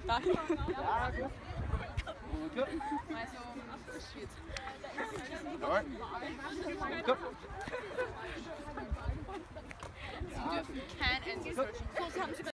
Nei. Ja, goed. Goed. Nei, så shit. Door. Goed.